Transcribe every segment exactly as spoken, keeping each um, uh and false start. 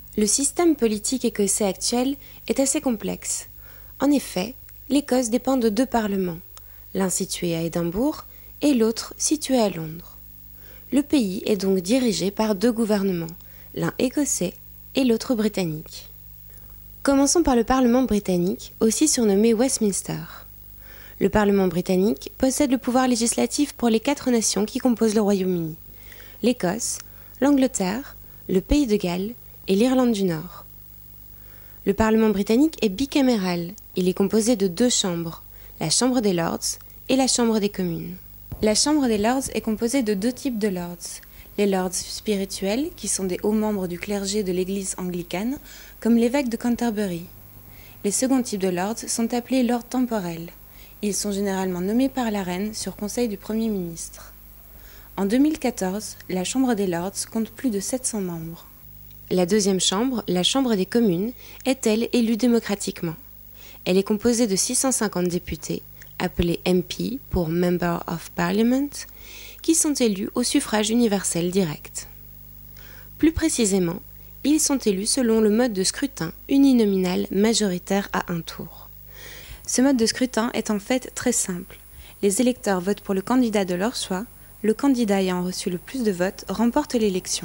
Le système politique écossais actuel est assez complexe. En effet, l'Écosse dépend de deux parlements, l'un situé à Édimbourg et l'autre situé à Londres. Le pays est donc dirigé par deux gouvernements, l'un écossais et l'autre britannique. Commençons par le Parlement britannique, aussi surnommé Westminster. Le Parlement britannique possède le pouvoir législatif pour les quatre nations qui composent le Royaume-Uni, l'Écosse, l'Angleterre, le Pays de Galles et l'Irlande du Nord. Le Parlement britannique est bicaméral, il est composé de deux chambres, la Chambre des Lords et la Chambre des communes. La Chambre des Lords est composée de deux types de lords, les lords spirituels, qui sont des hauts membres du clergé de l'église anglicane, comme l'évêque de Canterbury. Les seconds types de lords sont appelés lords temporels. Ils sont généralement nommés par la reine sur conseil du Premier ministre. En deux mille quatorze, la Chambre des Lords compte plus de sept cents membres. La deuxième chambre, la Chambre des communes, est elle élue démocratiquement. Elle est composée de six cent cinquante députés, appelés M P pour Member of Parliament, qui sont élus au suffrage universel direct. Plus précisément, ils sont élus selon le mode de scrutin uninominal majoritaire à un tour. Ce mode de scrutin est en fait très simple. Les électeurs votent pour le candidat de leur choix, le candidat ayant reçu le plus de votes remporte l'élection.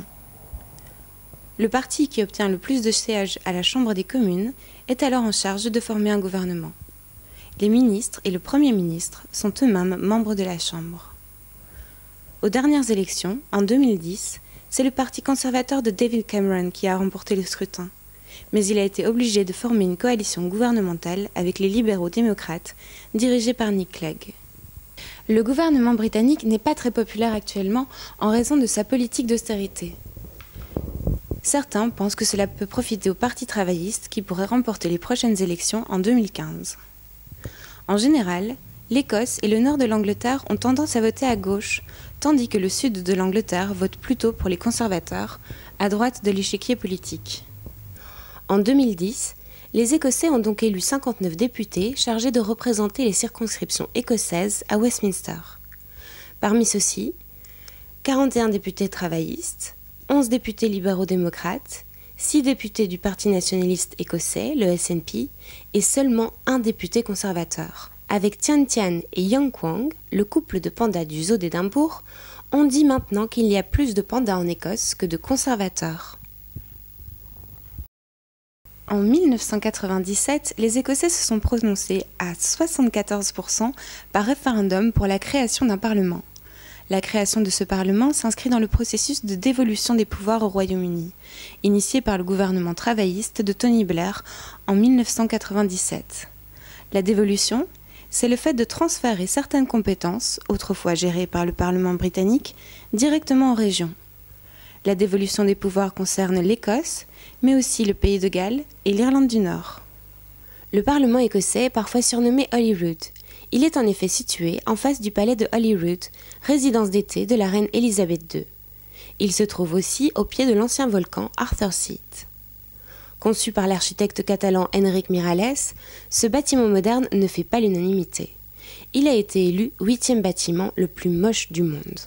Le parti qui obtient le plus de sièges à la Chambre des communes est alors en charge de former un gouvernement. Les ministres et le Premier ministre sont eux-mêmes membres de la Chambre. Aux dernières élections, en deux mille dix, c'est le parti conservateur de David Cameron qui a remporté le scrutin. Mais il a été obligé de former une coalition gouvernementale avec les libéraux démocrates, dirigés par Nick Clegg. Le gouvernement britannique n'est pas très populaire actuellement en raison de sa politique d'austérité. Certains pensent que cela peut profiter au Parti travailliste qui pourrait remporter les prochaines élections en deux mille quinze. En général, l'Écosse et le nord de l'Angleterre ont tendance à voter à gauche, tandis que le sud de l'Angleterre vote plutôt pour les conservateurs, à droite de l'échiquier politique. En deux mille dix, les Écossais ont donc élu cinquante-neuf députés chargés de représenter les circonscriptions écossaises à Westminster. Parmi ceux-ci, quarante et un députés travaillistes, onze députés libéraux-démocrates, six députés du Parti nationaliste écossais, le S N P, et seulement un député conservateur. Avec Tian Tian et Yang Kwang, le couple de pandas du zoo d'Édimbourg, on dit maintenant qu'il y a plus de pandas en Écosse que de conservateurs. En mille neuf cent quatre-vingt-dix-sept, les Écossais se sont prononcés à soixante-quatorze pour cent par référendum pour la création d'un parlement. La création de ce parlement s'inscrit dans le processus de dévolution des pouvoirs au Royaume-Uni, initié par le gouvernement travailliste de Tony Blair en mille neuf cent quatre-vingt-dix-sept. La dévolution, c'est le fait de transférer certaines compétences, autrefois gérées par le Parlement britannique, directement aux régions. La dévolution des pouvoirs concerne l'Écosse, mais aussi le Pays de Galles et l'Irlande du Nord. Le Parlement écossais est parfois surnommé Holyrood. Il est en effet situé en face du palais de Holyrood, résidence d'été de la reine Élisabeth deux. Il se trouve aussi au pied de l'ancien volcan Arthur's Seat. Conçu par l'architecte catalan Enric Miralles, ce bâtiment moderne ne fait pas l'unanimité. Il a été élu huitième bâtiment le plus moche du monde.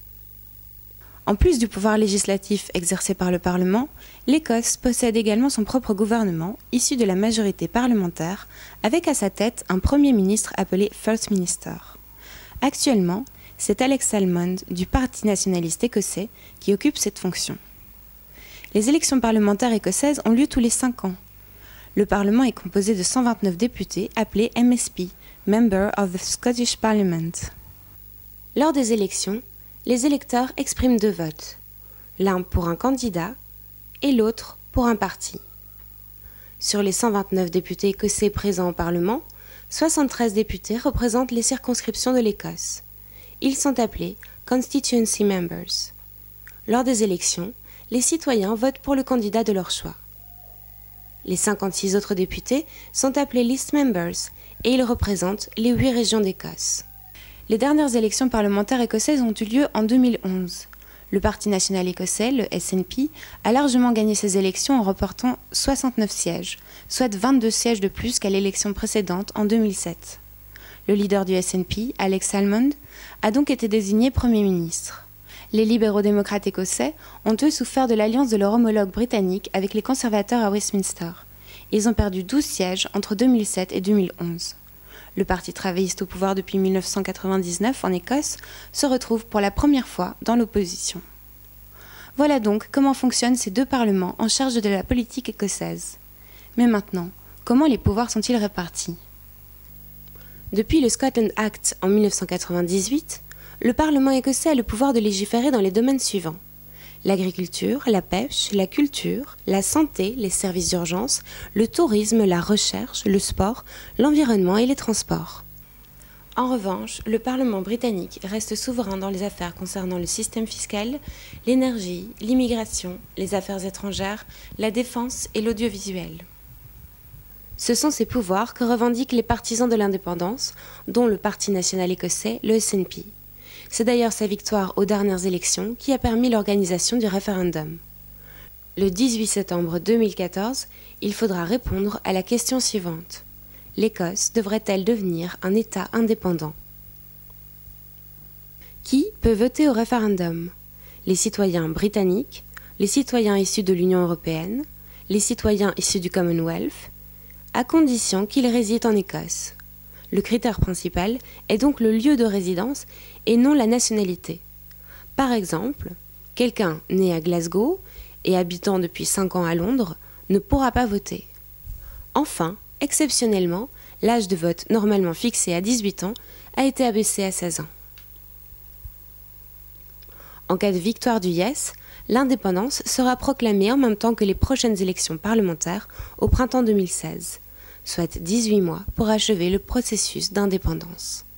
En plus du pouvoir législatif exercé par le Parlement, l'Écosse possède également son propre gouvernement, issu de la majorité parlementaire, avec à sa tête un Premier ministre appelé First Minister. Actuellement, c'est Alex Salmond du Parti nationaliste écossais qui occupe cette fonction. Les élections parlementaires écossaises ont lieu tous les cinq ans. Le Parlement est composé de cent vingt-neuf députés appelés M S P, Member of the Scottish Parliament. Lors des élections, les électeurs expriment deux votes, l'un pour un candidat et l'autre pour un parti. Sur les cent vingt-neuf députés écossais présents au Parlement, soixante-treize députés représentent les circonscriptions de l'Écosse. Ils sont appelés Constituency Members. Lors des élections, les citoyens votent pour le candidat de leur choix. Les cinquante-six autres députés sont appelés List Members et ils représentent les huit régions d'Écosse. Les dernières élections parlementaires écossaises ont eu lieu en deux mille onze. Le Parti national écossais, le S N P, a largement gagné ces élections en remportant soixante-neuf sièges, soit vingt-deux sièges de plus qu'à l'élection précédente en deux mille sept. Le leader du S N P, Alex Salmond, a donc été désigné Premier ministre. Les libéraux-démocrates écossais ont eux souffert de l'alliance de leur homologue britannique avec les conservateurs à Westminster. Ils ont perdu douze sièges entre deux mille sept et deux mille onze. Le Parti travailliste au pouvoir depuis mille neuf cent quatre-vingt-dix-neuf en Écosse se retrouve pour la première fois dans l'opposition. Voilà donc comment fonctionnent ces deux parlements en charge de la politique écossaise. Mais maintenant, comment les pouvoirs sont-ils répartis ? Depuis le Scotland Act en mille neuf cent quatre-vingt-dix-huit, le Parlement écossais a le pouvoir de légiférer dans les domaines suivants: l'agriculture, la pêche, la culture, la santé, les services d'urgence, le tourisme, la recherche, le sport, l'environnement et les transports. En revanche, le Parlement britannique reste souverain dans les affaires concernant le système fiscal, l'énergie, l'immigration, les affaires étrangères, la défense et l'audiovisuel. Ce sont ces pouvoirs que revendiquent les partisans de l'indépendance, dont le Parti national écossais, le S N P. C'est d'ailleurs sa victoire aux dernières élections qui a permis l'organisation du référendum. Le dix-huit septembre deux mille quatorze, il faudra répondre à la question suivante: l'Écosse devrait-elle devenir un État indépendant? Qui peut voter au référendum? Les citoyens britanniques, les citoyens issus de l'Union européenne, les citoyens issus du Commonwealth, à condition qu'ils résident en Écosse. Le critère principal est donc le lieu de résidence et non la nationalité. Par exemple, quelqu'un né à Glasgow et habitant depuis cinq ans à Londres ne pourra pas voter. Enfin, exceptionnellement, l'âge de vote normalement fixé à dix-huit ans a été abaissé à seize ans. En cas de victoire du Yes, l'indépendance sera proclamée en même temps que les prochaines élections parlementaires au printemps deux mille seize, soit dix-huit mois pour achever le processus d'indépendance.